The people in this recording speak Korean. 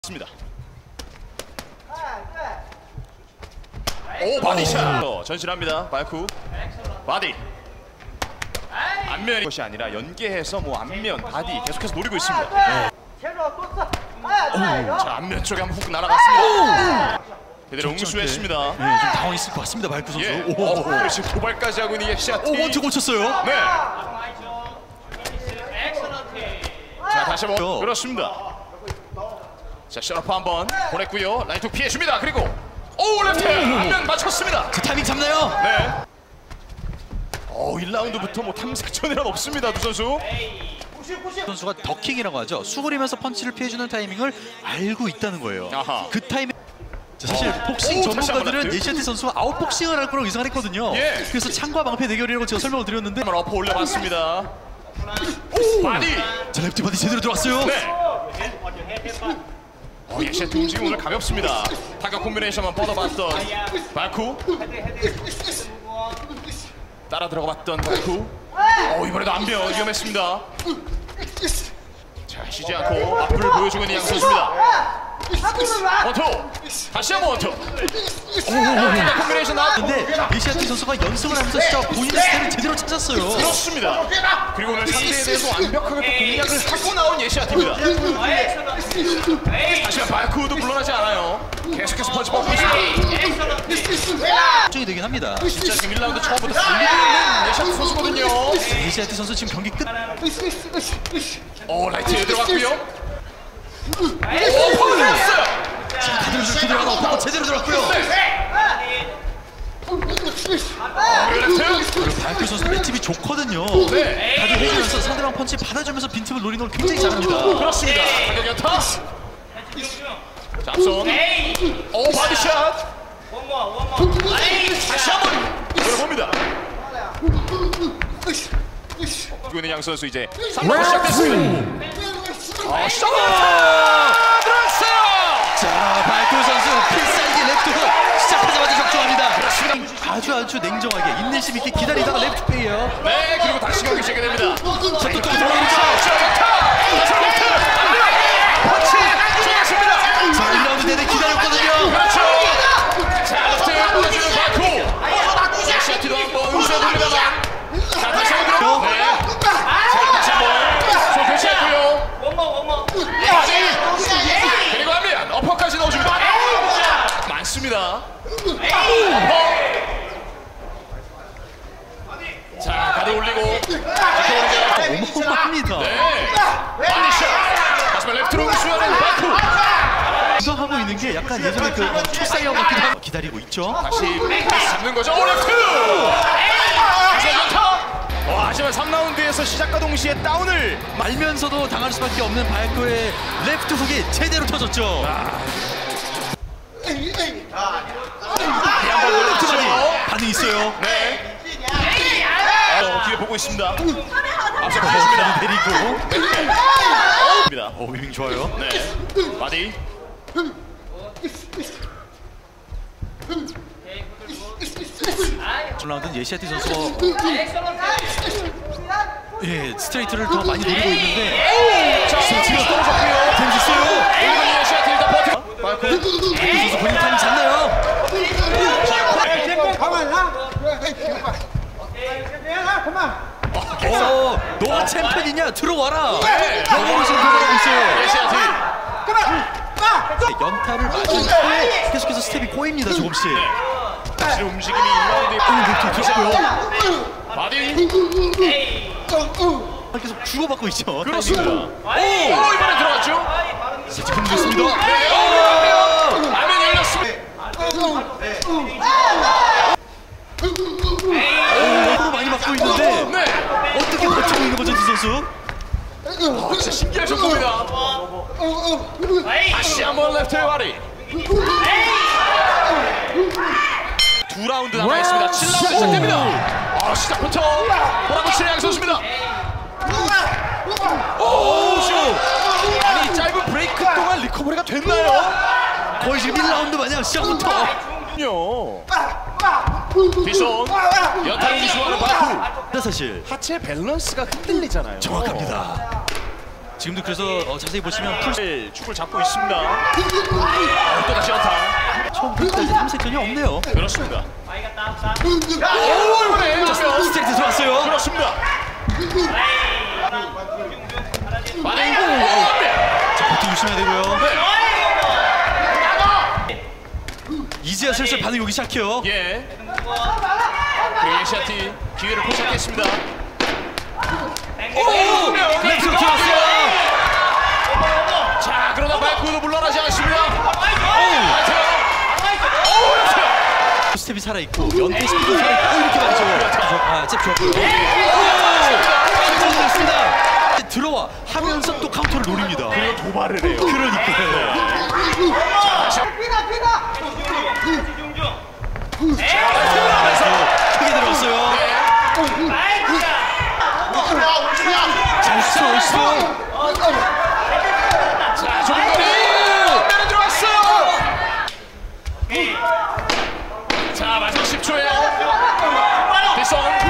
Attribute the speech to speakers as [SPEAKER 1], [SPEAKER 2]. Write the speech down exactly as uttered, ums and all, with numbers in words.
[SPEAKER 1] 습니다. 오 바디샷 오. 전신합니다. 바이쿠 바디 안면이 것이 아니라 연계해서 뭐 안면 바디 계속해서 노리고 있습니다. 네. 오, 자 안면 쪽에 한번 훅 날아갔습니다. 그대로 응수했습니다.
[SPEAKER 2] 네, 좀 당황했을 것 같습니다. 바이쿠 선수.
[SPEAKER 1] 예.
[SPEAKER 2] 오,
[SPEAKER 1] 오, 그렇지 도발까지 하고 있는 예시아티.
[SPEAKER 2] 오, 원투 고쳤어요.
[SPEAKER 1] 네. 자 다시 한번 그렇습니다. 자 셔러프 한번 보냈고요. 라이트 피해줍니다. 그리고 오 레프트 안면 맞췄습니다.
[SPEAKER 2] 그 타이밍 잡나요?
[SPEAKER 1] 네. 오 일 라운드부터 뭐 탐색전이란 없습니다. 두 선수.
[SPEAKER 2] 선수가 더킹이라고 하죠. 수그리면서 펀치를 피해주는 타이밍을 알고 있다는 거예요.
[SPEAKER 1] 아하.
[SPEAKER 2] 그 타이밍. 자, 사실
[SPEAKER 1] 어.
[SPEAKER 2] 복싱
[SPEAKER 1] 오,
[SPEAKER 2] 전문가들은 예시아티 선수가 아웃복싱을 할 거라고 예상을 했거든요.
[SPEAKER 1] 예.
[SPEAKER 2] 그래서 창과 방패 대결이라고 제가 설명을 드렸는데
[SPEAKER 1] 한번 엎어 올려봤습니다. 오 바디.
[SPEAKER 2] 자 랩트 바디 제대로 들어왔어요.
[SPEAKER 1] 네. 어, 예시아티 움직임 오늘 가볍습니다. 타격 콤비네이션만 뻗어봤던 바이쿠. 따라 들어가봤던 바이쿠. 어 이번에도 안면 위험했습니다. 자 쉬지 않고 앞을 보여주고 있는 양 선수입니다. 원투 다시 한번 원투. 오 콤비네이션 나왔는데
[SPEAKER 2] 예시아티 선수가 연습을 하면서 진짜 본인의 스타일을 제대로 찾았어요.
[SPEAKER 1] 그렇습니다. 그리고 오늘 상대에 대해서 완벽하게 또 공략을 하고 나온 예시아티입니다. 하지만 바이쿠도 물러나지 않아요. 계속해서 펀치 뻗고 있습니다.
[SPEAKER 2] 걱정이 되긴 합니다.
[SPEAKER 1] 진짜 지금 일 라운드 처음부터 달리고 있는 예시아티 선수거든요.
[SPEAKER 2] 예시아티 선수 지금 경기 끝.
[SPEAKER 1] 오 라이트에 들어갔고요. 오 퍼졌어요.
[SPEAKER 2] 지금 가드를 좀 들어가다 어퍼컷 제대로 들어갔고요.
[SPEAKER 1] 레프트.
[SPEAKER 2] 바이쿠 선수 맷집이 좋거든요.
[SPEAKER 1] 네.
[SPEAKER 2] 가드 해주면서 상대방 펀치 받아주면서 빈틈을 노리는 걸 굉장히 잘합니다.
[SPEAKER 1] 그렇습니다. 타격 연타. 잡손. 오 바디샷. 다시 한번 들어봅니다. 그리고 있는 양 선수 이제 삼 라운드 시작됐습니다. 아 시작. 들어갔어요.
[SPEAKER 2] 자 바이쿠 선수 필살기 랩트 훅 시작하자마자 적중합니다.
[SPEAKER 1] 그렇습니다.
[SPEAKER 2] 아주 아주 냉정하게 인내심 있게 기다리다가 랩트 페이에요.
[SPEAKER 1] 네 그리고 다시 경기 시작이 됩니다.
[SPEAKER 2] 자, 또 또 들어오죠.
[SPEAKER 1] 펀치 쏘았습니다.
[SPEAKER 2] 자 일 라운드 내내 기다렸거든요.
[SPEAKER 1] 그렇죠. 자 레프트 보여주는 바이쿠. 예시아티도 한번 응수해 봅니다만. 자 다시 한번 들어. 네. 자 다시 한번 손 교체했고요. 바디. 그리고 하면 어퍼까지 넣어줍니다. 많습니다. 어퍼. 자 가드 올리고
[SPEAKER 2] 어마어마합니다.
[SPEAKER 1] 네. 바디샷. 하지만 레프트로 응수하는 바이쿠.
[SPEAKER 2] 이거 하고 있는 게 약간 예전에 그 어, 초사이어 같기도 하고 기다리고 있죠.
[SPEAKER 1] 다시 잡는 거죠. 오 레프트. 다시 연타. 와 하지만 삼 라운드에서 시작과 동시에 다운을
[SPEAKER 2] 말면서도 당할 수밖에 없는 바이쿠의 랩트 훅이 제대로 터졌죠.
[SPEAKER 1] 한번
[SPEAKER 2] 랩트 바디
[SPEAKER 1] 올렸죠.
[SPEAKER 2] 반응 있어요.
[SPEAKER 1] 네. 어, 뒤에 보고 있습니다. 앞서 보십니다.
[SPEAKER 2] 내리고.
[SPEAKER 1] 입니다.
[SPEAKER 2] 오 위빙 좋아요.
[SPEAKER 1] 네. 바디.
[SPEAKER 2] 첫 라운드는 예시아티 선수가 예 스트레이트를 더 많이 노리고 있는데
[SPEAKER 1] 자, 지금 떨어졌고요.
[SPEAKER 2] 데미지 있어요.
[SPEAKER 1] 일본 예시아티 일단 버텨. 바이쿠.
[SPEAKER 2] 선수 본인 타임 잡나요? 어, 너가 챔피언이냐? 들어와라.
[SPEAKER 1] 네.
[SPEAKER 2] 영어로 지금 들어가고 있어요.
[SPEAKER 1] 예시아티.
[SPEAKER 2] 연타를 맞은 후에 계속해서 스텝이 꼬입니다 조금씩.
[SPEAKER 1] 다시 움직임이 일 라운드에
[SPEAKER 2] 오, 들어갔고요.
[SPEAKER 1] 바디.
[SPEAKER 2] 계속 주고받고 있죠.
[SPEAKER 1] 그렇습니다. 오, 이번에 들어갔죠.
[SPEAKER 2] 살짝 흔들렸습니다.
[SPEAKER 1] 네. 오, 라면 열렸습니다.
[SPEAKER 2] 서로 많이 맞고 있는데
[SPEAKER 1] 네.
[SPEAKER 2] 어떻게 버티고 있는 거죠, 두 선수?
[SPEAKER 1] 아, 진짜 신기한 정보입니다. 다시 한번 레프트의 바디. 두 라운드 남아있습니다. 칠 라운드 시작됩니다. 아, 시작부터 몰아붙이는 양 선수입니다. 오, 슛! 아니, 짧은 브레이크 동안 리커버리가 됐나요?
[SPEAKER 2] 거의 지금 일 라운드 마냥 시작부터.
[SPEAKER 1] 요. 비손 연타를 기수하는 바이쿠.
[SPEAKER 2] 사실
[SPEAKER 1] 하체 밸런스가 흔들리잖아요.
[SPEAKER 2] 정확합니다. 지금도 그래서 어, 자세히 보시면 풀
[SPEAKER 1] 네, 축을 잡고 있습니다. 어, 또 다시 연타.
[SPEAKER 2] 처음부터 이제 탐색전이 없네요.
[SPEAKER 1] 그렇습니다.
[SPEAKER 2] 오,
[SPEAKER 1] 네,
[SPEAKER 2] 자,
[SPEAKER 1] 잡혀요.
[SPEAKER 2] 스트레이트 들어왔어요.
[SPEAKER 1] 그렇습니다. 만행
[SPEAKER 2] 자, 버튼 조심해야 되고요. 이제야 슬슬 반응 오기 시작해요.
[SPEAKER 1] 예. 그리고 예시아티 기회를 포착했습니다.
[SPEAKER 2] 오! 렉스 들어왔어요.
[SPEAKER 1] 자, 그러다 발코도 물러나지 않습니다.
[SPEAKER 2] 스텝이 살아있고 연패 스피드 살아있고 이렇게 말이죠. 아, 잽 좋았고요. 오! 들어와 하면서 또 카운터를 노립니다.
[SPEAKER 1] 그리고 도발을 해요.
[SPEAKER 2] 그러니까요.
[SPEAKER 3] 피다 피다.
[SPEAKER 2] 크게 들어왔어요. 잘 쏘, 있어.
[SPEAKER 1] 자, 좁은 거리. 안면에 들어왔어요. 자, 마지막 십 초예요. 뒷선.